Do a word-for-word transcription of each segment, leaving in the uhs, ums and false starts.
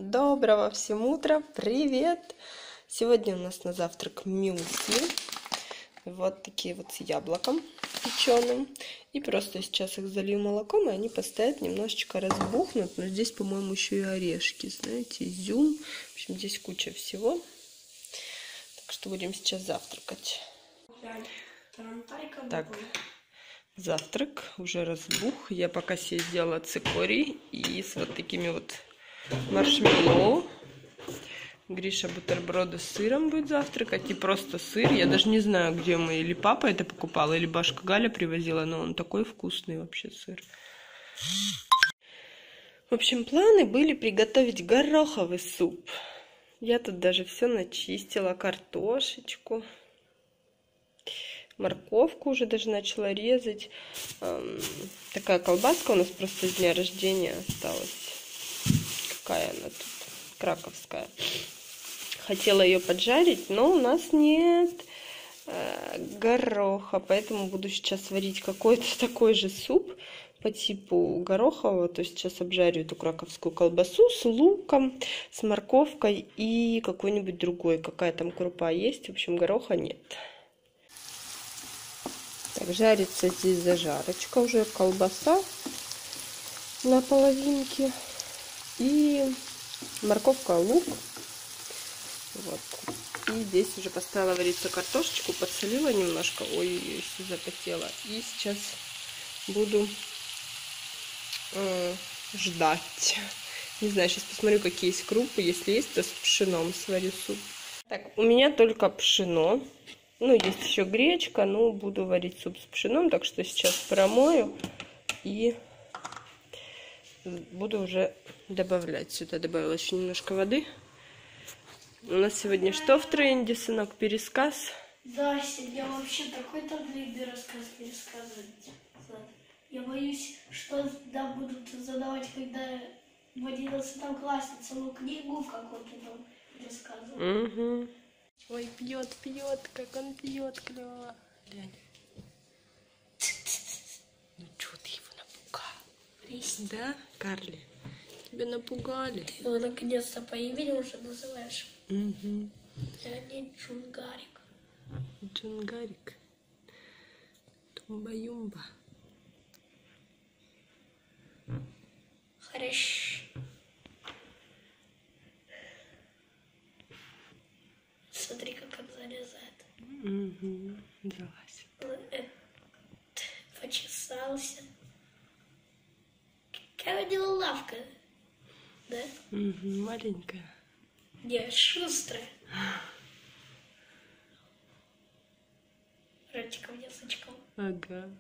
Доброго всем утра, привет! Сегодня у нас на завтрак мюсли. Вот такие вот с яблоком печеным. И просто сейчас их залью молоком, и они постоят, немножечко разбухнут. Но здесь, по-моему, еще и орешки, знаете, изюм. В общем, здесь куча всего. Так что будем сейчас завтракать. Так, завтрак уже разбух. Я пока себе сделала цикорий и с вот такими вот маршмеллоу. Гриша бутерброды с сыром будет завтракать. И просто сыр. Я даже не знаю, где мы. Или папа это покупал, или бабушка Галя привозила. Но он такой вкусный вообще сыр. В общем, планы были приготовить гороховый суп. Я тут даже все начистила. Картошечку. Морковку уже даже начала резать. Эм, такая колбаска у нас просто с дня рождения осталась. Какая она тут? Краковская. Хотела ее поджарить, но у нас нет э, гороха. Поэтому буду сейчас варить какой-то такой же суп по типу горохового. То есть сейчас обжарю эту краковскую колбасу с луком, с морковкой и какой-нибудь другой. Какая там крупа есть. В общем, гороха нет. Так, жарится здесь зажарочка, уже колбаса на половинке и морковка, лук. Вот. И здесь уже поставила вариться картошечку, подсолила немножко, ой, если запотела. И сейчас буду э, ждать. Не знаю, сейчас посмотрю, какие есть крупы. Если есть, то с пшеном сварю суп. Так, у меня только пшено. Ну, есть еще гречка, но буду варить суп с пшеном, так что сейчас промою и буду уже добавлять. Сюда добавила еще немножко воды. У нас сегодня что в тренде, сынок? Пересказ? Да, я вообще такой-то длинный рассказ пересказывать. Я боюсь, что да, будут задавать, когда в одиннадцатом классе целую книгу какую-то там пересказывать. Угу. Ой, пьет, пьет, как он пьет, клево. Глянь. Ну что ты его напугал? Да, Карли? Тебя напугали. Ты его наконец-то по имени уже называешь. Угу. Я не Джунгарик. Джунгарик. Тумба-юмба. Хорошо. Смотри, как он залезает. Угу. Залазит. Почесался. Какая у него лавка, да? Угу. Маленькая. Не, шустрая. Ротиком, язычком. Ага.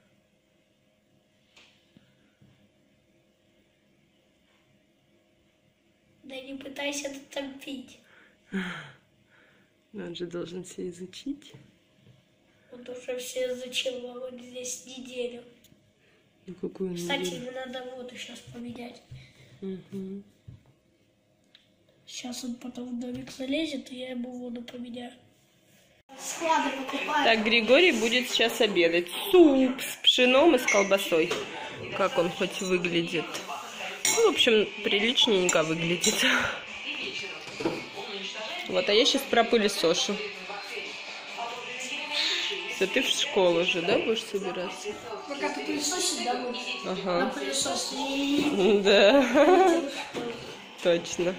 Да не пытайся дотопить. Он же должен все изучить. Он уже все изучил, а вот здесь неделю. Ну, какую Кстати, неделю? ему надо воду сейчас поменять. Угу. Сейчас он потом в домик залезет, и я ему воду поменяю. Склады покупаю. Так, Григорий будет сейчас обедать. Суп с пшеном и с колбасой. Как он хоть выглядит. Ну, в общем, приличненько выглядит. Вот, а я сейчас пропылесошу. Да ты в школу же, да, будешь собираться? Пока ты пылесосишь, да, будешь? Ага. На пылесос. Да. Точно.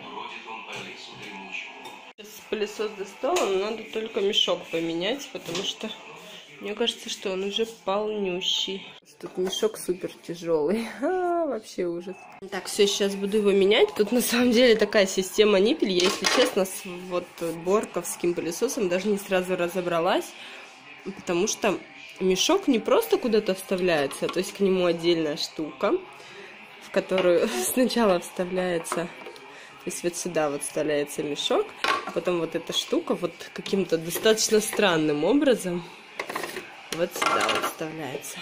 Сейчас пылесос достала, но надо только мешок поменять, потому что мне кажется, что он уже полнющий. Тут мешок супер тяжелый. А, вообще ужас. Так, все, сейчас буду его менять. Тут на самом деле такая система ниппель. Я, если честно, с вот борковским пылесосом даже не сразу разобралась. Потому что мешок не просто куда-то вставляется, то есть к нему отдельная штука, в которую сначала вставляется, то есть вот сюда вот вставляется мешок, а потом вот эта штука вот каким-то достаточно странным образом вот сюда вот вставляется.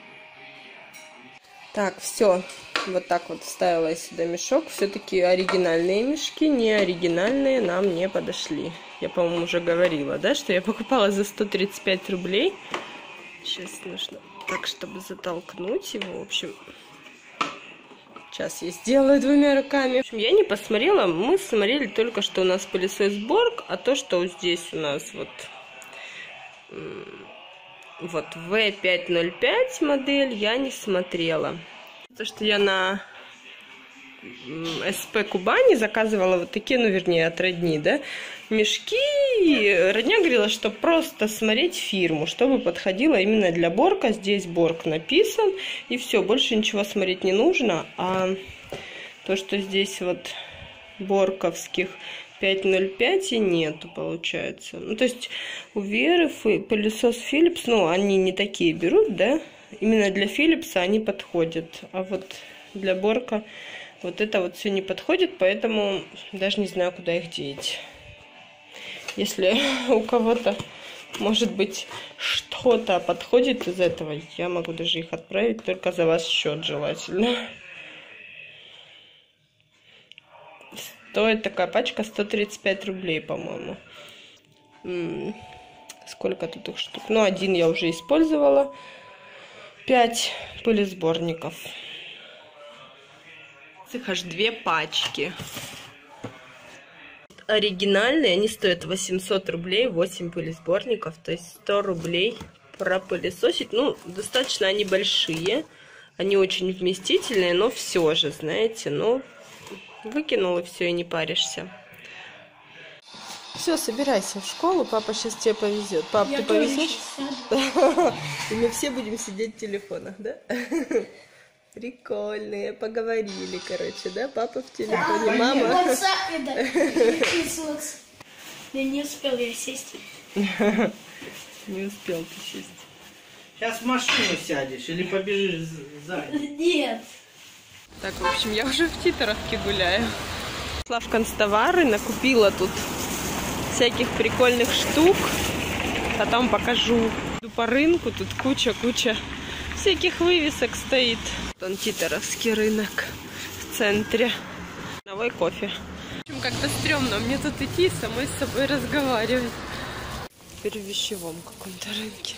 Так, все, вот так вот вставила я сюда мешок. Все-таки оригинальные мешки, не оригинальные нам не подошли. Я, по-моему, уже говорила, да, что я покупала за сто тридцать пять рублей. Сейчас нужно так, чтобы затолкнуть его, в общем. Сейчас я сделаю двумя руками. В общем, я не посмотрела. Мы смотрели только, что у нас пылесос Борг, а то, что здесь у нас вот... Вот вэ пятьсот пять модель я не смотрела. То, что я на эс пэ Кубани заказывала вот такие, ну, вернее, от Родни, да, мешки. Родня говорила, что просто смотреть фирму, чтобы подходило именно для Борга. Здесь Борг написан, и все, больше ничего смотреть не нужно. А то, что здесь вот борковских пятьсот пять и нету, получается. Ну, то есть у Веры пылесос Philips, ну, они не такие берут, да, именно для Philips они подходят, а вот для Борга вот это вот все не подходит, поэтому даже не знаю, куда их деть. Если у кого-то, может быть, что-то подходит из этого, я могу даже их отправить, только за ваш счет желательно. Стоит такая пачка сто тридцать пять рублей, по-моему. Сколько тут их штук? Ну, один я уже использовала. Пять пылесборников. Их аж две пачки. Оригинальные, они стоят восемьсот рублей, восемь пылесборников, то есть сто рублей пропылесосить. Ну, достаточно они большие, они очень вместительные, но все же, знаете, ну, выкинул и все, и не паришься. Все, собирайся в школу, папа сейчас тебя повезет. Пап, я ты повезешь? И мы все будем сидеть в телефонах, да? Прикольные, поговорили, короче, да? Папа в телефоне, да, мама. В WhatsApp, да. Я не успел я сесть. Не успел ты сесть. Сейчас в машину сядешь или побежишь сзади? Нет. Так, в общем, я уже в Титаровке гуляю. Шла в канцтовары, накупила тут всяких прикольных штук. Потом покажу. Иду по рынку, тут куча-куча всяких вывесок стоит. Вон Титаровский рынок в центре. Новый кофе. В общем, как-то стрёмно мне тут идти и самой с собой разговаривать. Теперь в вещевом каком-то рынке.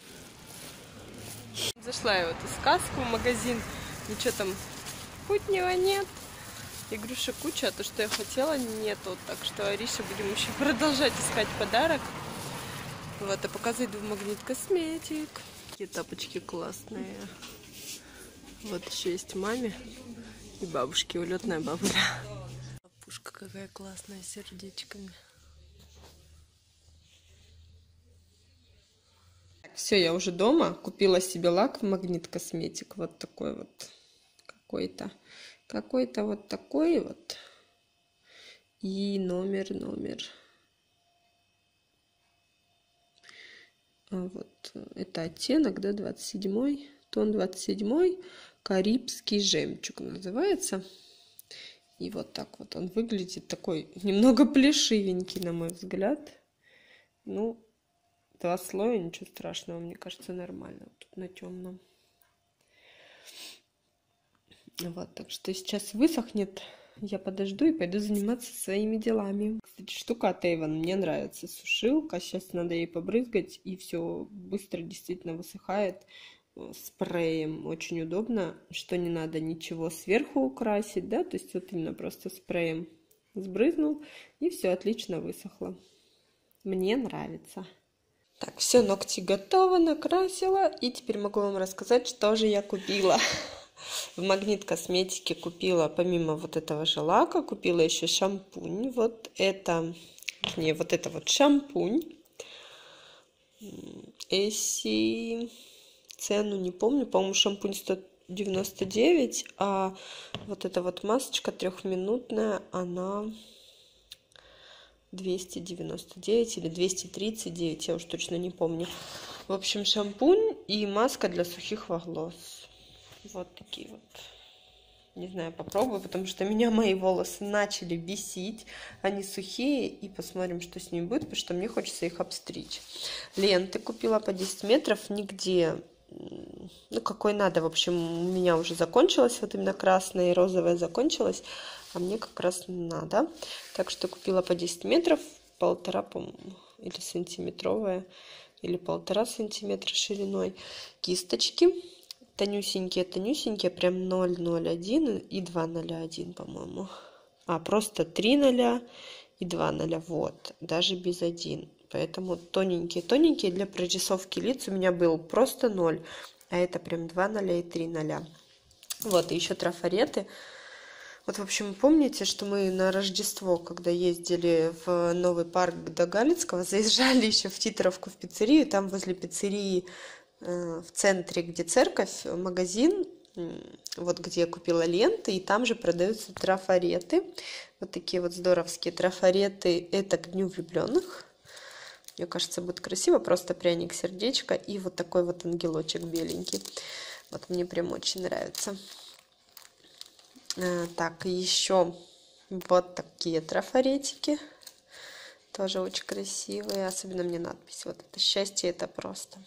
Зашла я в эту сказку в магазин. Ничего там путнего нет. Игрушек куча, а то, что я хотела, нету. Так что Арише будем еще продолжать искать подарок. Вот, а пока зайду в Магнит Косметик. Такие тапочки классные. Вот еще есть маме и бабушке. Улетная бабуля. Пушка какая классная, с сердечками. Все, я уже дома. Купила себе лак в Магнит Косметик. Вот такой вот. Какой-то. Какой-то вот такой вот. И номер, номер. А вот это оттенок, да, двадцать седьмой. Тон двадцать седьмой. Карибский жемчуг называется. И вот так вот он выглядит. Такой немного плешивенький, на мой взгляд. Ну, два слоя, ничего страшного, мне кажется, нормально. Тут на темном. Вот, так что сейчас высохнет, я подожду и пойду заниматься своими делами. Кстати, штука от Avon мне нравится, сушилка. Сейчас надо ей побрызгать, и все быстро действительно высыхает спреем. Очень удобно, что не надо ничего сверху украсить, да, то есть вот именно просто спреем сбрызнул, и все отлично высохло. Мне нравится. Так, все, ногти готовы, накрасила, и теперь могу вам рассказать, что же я купила. В Магнит Косметике купила, помимо вот этого же лака, купила еще шампунь. Вот это, не, вот это вот шампунь. Эсси, цену не помню, по-моему, шампунь сто девяносто девять, а вот эта вот масочка трехминутная, она двести девяносто девять или двести тридцать девять, я уж точно не помню. В общем, шампунь и маска для сухих волос. Вот такие вот. Не знаю, попробую, потому что меня мои волосы начали бесить. Они сухие, и посмотрим, что с ними будет, потому что мне хочется их обстричь. Ленты купила по десять метров, нигде, ну, какой надо. В общем, у меня уже закончилась, вот именно красная и розовая закончилась, а мне как раз надо. Так что купила по десять метров, полтора, по-моему, или сантиметровая, или полтора сантиметра шириной. Кисточки. тонюсенькие-тонюсенькие, прям ноль ноль один и два ноль один, по-моему. А, просто три ноля и два ноля, вот, даже без один. Поэтому тоненькие-тоненькие для прорисовки лиц у меня был просто ноль, а это прям два ноля и три ноля. Вот, и еще трафареты. Вот, в общем, помните, что мы на Рождество, когда ездили в новый парк до Галицкого, заезжали еще в Титровку в пиццерию, там возле пиццерии э, в центре, где церковь, магазин, э, вот где я купила ленты, и там же продаются трафареты. Вот такие вот здоровские трафареты, это к Дню влюбленных. Мне кажется, будет красиво, просто пряник-сердечко и вот такой вот ангелочек беленький. Вот мне прям очень нравится. Так, еще вот такие трафаретики. Тоже очень красивые. Особенно мне надпись. Вот это счастье, это просто.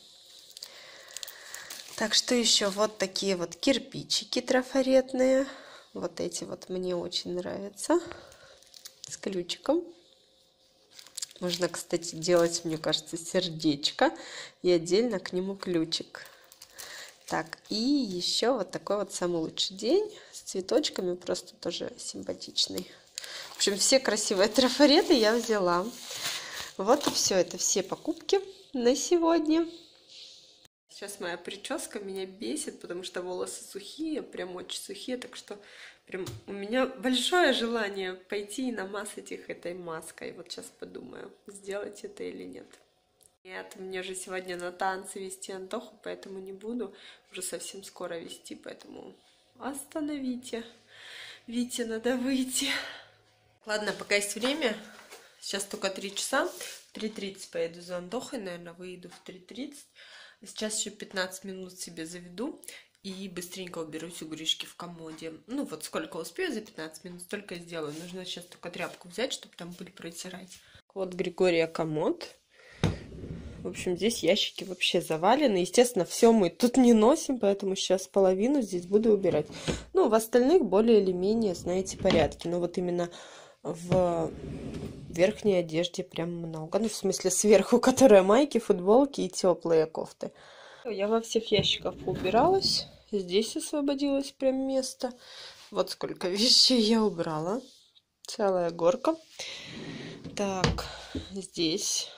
Так, что еще? Вот такие вот кирпичики трафаретные. Вот эти вот мне очень нравятся. С ключиком. Можно, кстати, делать, мне кажется, сердечко. И отдельно к нему ключик. Так, и еще вот такой вот самый лучший день с цветочками, просто тоже симпатичный. В общем, все красивые трафареты я взяла. Вот и все, это все покупки на сегодня. Сейчас моя прическа меня бесит, потому что волосы сухие, прям очень сухие, так что прям у меня большое желание пойти и намазать их этой маской. Вот сейчас подумаю, сделать это или нет. Нет, мне же сегодня на танцы вести Антоху, поэтому не буду уже совсем скоро вести, поэтому остановите. Вите, надо выйти. Ладно, пока есть время, сейчас только три часа, в три тридцать поеду за Антохой, наверное, выйду в три тридцать. Сейчас еще пятнадцать минут себе заведу и быстренько уберусь у Гришки в комоде. Ну вот сколько успею за пятнадцать минут, столько и сделаю. Нужно сейчас только тряпку взять, чтобы там пыль протирать. Вот Григория комод. В общем, здесь ящики вообще завалены. Естественно, все мы тут не носим, поэтому сейчас половину здесь буду убирать. Ну, в остальных более или менее, знаете, порядки. Но вот именно в верхней одежде прям много. Ну, в смысле, сверху, которая майки, футболки и теплые кофты. Я во всех ящиках убиралась. Здесь освободилось прям место. Вот сколько вещей я убрала. Целая горка. Так, здесь...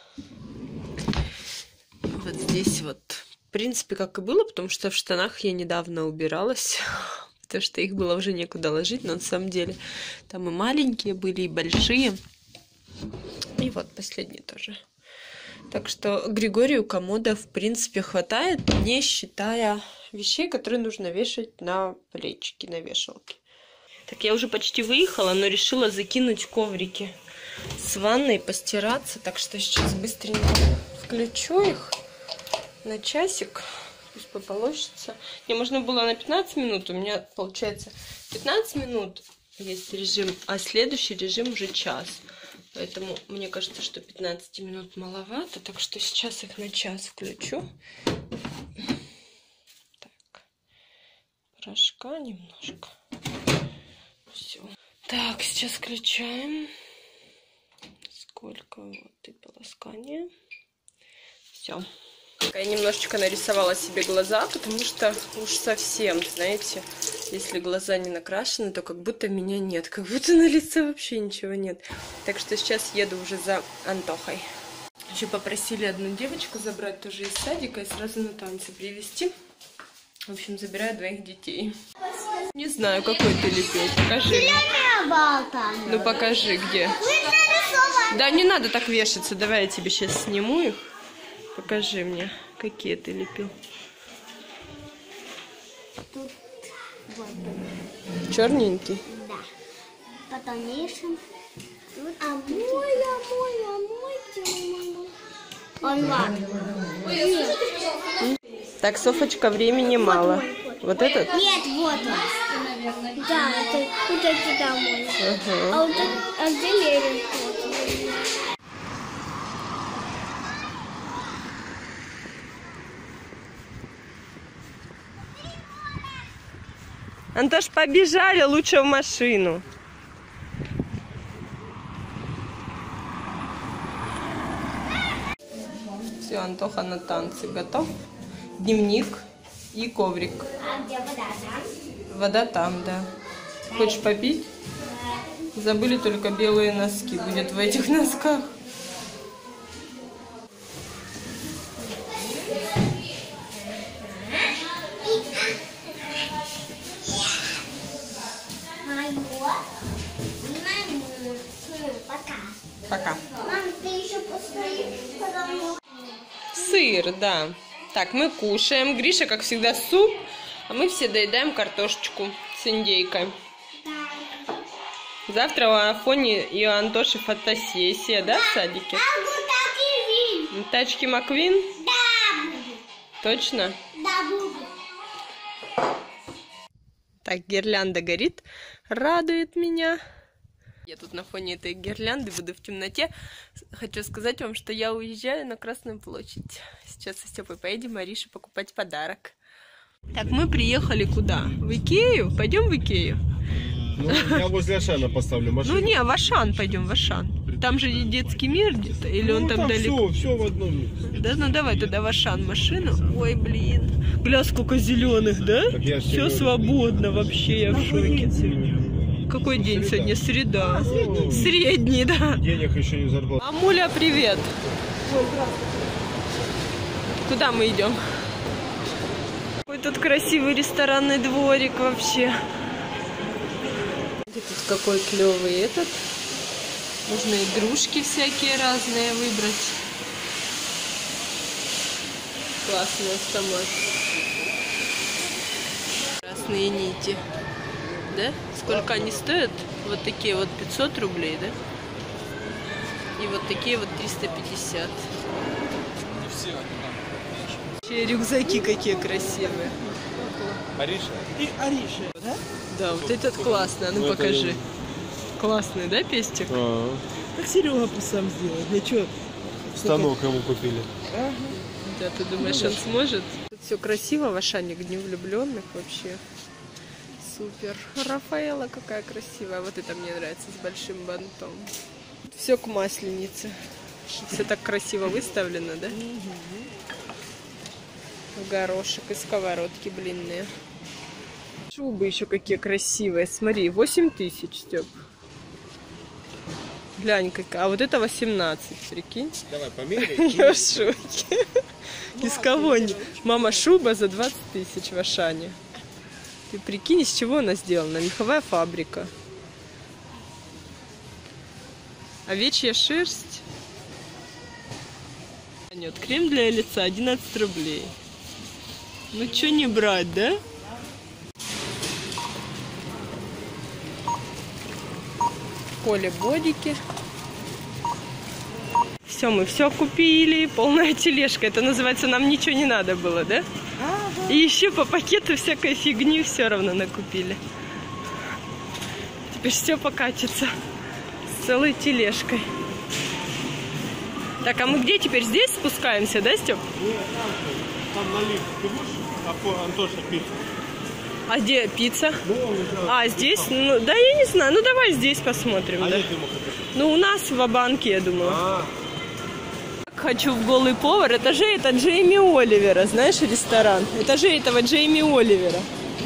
Вот здесь вот, в принципе, как и было, потому что в штанах я недавно убиралась, потому что их было уже некуда ложить, но на самом деле там и маленькие были, и большие. И вот последние тоже. Так что Григорию комода, в принципе, хватает, не считая вещей, которые нужно вешать на плечики, на вешалке. Так, я уже почти выехала, но решила закинуть коврики с ванной, постираться, так что сейчас быстренько включу их на часик, пусть пополощется. Не, можно было на пятнадцать минут, у меня получается пятнадцать минут есть режим, а следующий режим уже час. Поэтому мне кажется, что пятнадцать минут маловато, так что сейчас их на час включу. Так, порошка немножко. Все. Так, сейчас включаем. Сколько вот и полоскание. Все. Я немножечко нарисовала себе глаза, потому что уж совсем, знаете, если глаза не накрашены, то как будто меня нет, как будто на лице вообще ничего нет. Так что сейчас еду уже за Антохой. Еще попросили одну девочку забрать тоже из садика и сразу на танцы привезти. В общем, забираю двоих детей. Не знаю, какой ты лепил, покажи мне. Ну покажи, где. Да не надо так вешаться, давай я тебе сейчас сниму их. Покажи мне, какие ты лепил. Тут вот. Черненький? Да. Потонейшим. А мой, а мой, а мой, где не могу. Он ладно. Так, Софочка, времени мало. Вот, мой, вот. Вот этот? Нет, вот он. Да, это вот это домой. Ага. А вот это, а где Лерин? Вот. Антош, побежали лучше в машину. Все, Антоха на танцы готов. Дневник И коврик. А где вода, да? Вода там, да. Хочешь попить? Забыли только белые носки. Будет в этих носках. Пока. Мам, ты еще постоишь, потому... Сыр, да. Так, мы кушаем. Гриша, как всегда, суп. А мы все доедаем картошечку с индейкой. Завтра у Афони и у Антоши фотосессия, да, в садике? Тачки Маквин? Да, буду. Точно? Да, буду. Так, гирлянда горит. Радует меня. Я тут на фоне этой гирлянды буду в темноте. Хочу сказать вам, что я уезжаю на Красную площадь. Сейчас со Степой поедем Марише покупать подарок. Так, мы приехали куда? В Икею? Пойдем в Икею? Ну, я возле Ашана поставлю машину. Ну не, в Ашан пойдем, в Ашан. Там же и детский мир где-то, или он ну, там, там далеко? Все, все в одном месте. Да, ну давай туда в Ашан машину. Ой, блин. Гля, сколько зеленых, да? Все Все свободно вообще, я в шоке. Какой день сегодня? Среда. Средний, да. Денег еще не заработал. Мамуля, привет. Куда мы идем? Ой, тут красивый ресторанный дворик вообще. Тут какой клевый этот. Можно игрушки всякие разные выбрать. Классный автомат. Красные нити. Да? Сколько они стоят? Вот такие вот пятьсот рублей, да? И вот такие вот триста пятьдесят. Вообще рюкзаки какие красивые. Ариша? И Ариша, да? Да, вот этот классный. А ну, Ну, это покажи. я- Классный, да, пестик? А, Как Серега сам сделал? Для чего? станок ему купили. Да, ты думаешь, он сможет? Тут все красиво в Ашане, к Дню влюбленных вообще. Супер. Рафаэла какая красивая. Вот это мне нравится с большим бантом. Все к масленице. Все так красиво выставлено, да? Горошек и сковородки блинные. Шубы еще какие красивые. Смотри, восемь тысяч, Степ. Глянь, какая. А вот это восемнадцать, прикинь. Давай померяй. Я в шоке. Из кого не? Мама, шуба за двадцать тысяч в Ашане. Ты прикинь, из чего она сделана? Меховая фабрика. Овечья шерсть. Нет, крем для лица одиннадцать рублей. Ну что не брать, да? Поле бодики. Все, мы все купили. Полная тележка. Это называется, нам ничего не надо было, да? Ага. И еще по пакету всякой фигни все равно накупили. Теперь все покатится с целой тележкой. Так, а мы где теперь? Здесь спускаемся, да, Степ? Нет, там, там налив. Ты будешь, а Антоша, пиццу? А где пицца? Ну, он уже... А, здесь? Ну, да, я не знаю. Ну, давай здесь посмотрим. А Да? нет ему хотя. Ну, у нас в банке, я думаю. А, Хочу в «Голый повар». Это же это Джейми Оливера, знаешь, ресторан. Это же этого Джейми Оливера.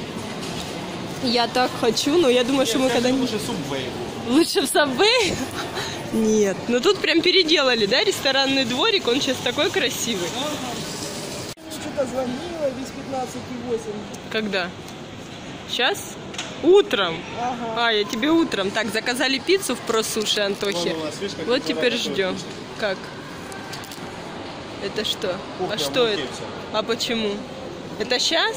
Я так хочу, но я думаю, что мы когда-нибудь... лучше Subway. Лучше в Subway? Нет. Ну, тут прям переделали, да, ресторанный дворик. Он сейчас такой красивый. Что-то звонила, без пятнадцать восемь. Когда? Сейчас? Утром. Ага. А, я тебе утром. Так, заказали пиццу в Просуши Антохе. Вон у вас, видишь, как Вот это теперь работает. ждем. Как? Это что? Кухня А что это? мутится. А почему? Это сейчас?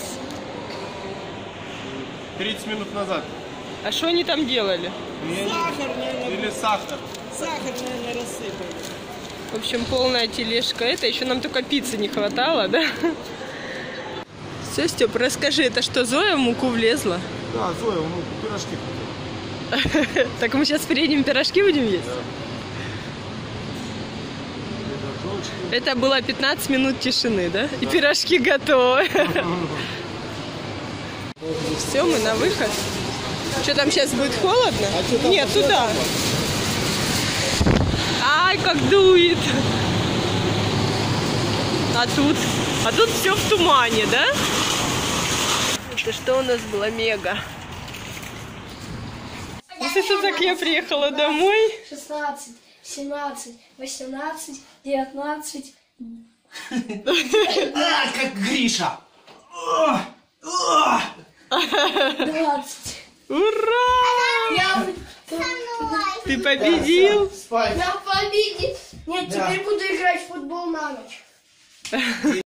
тридцать минут назад. А что они там делали? Сахар, наверное, Или сахар. сахар, наверное, рассыпали. В общем, полная тележка. Это еще нам только пиццы не хватало, да? Все, Степ, расскажи, это что, Зоя в муку влезла? Да, Зоя, ну, пирожки. Так мы сейчас приедем, пирожки будем есть? Это было пятнадцать минут тишины, да? И пирожки готовы. Все, мы на выход. Что там сейчас будет холодно? Нет, туда. Ай, как дует. А тут? А тут все в тумане, да? Это что у нас было? Мега. Вот это так я приехала домой. шестнадцать, семнадцать, восемнадцать, девятнадцать. А, как Гриша! двадцать. Ура! Я, Ты победил! Спать. я победил. Нет, Да. теперь буду играть в футбол на ночь.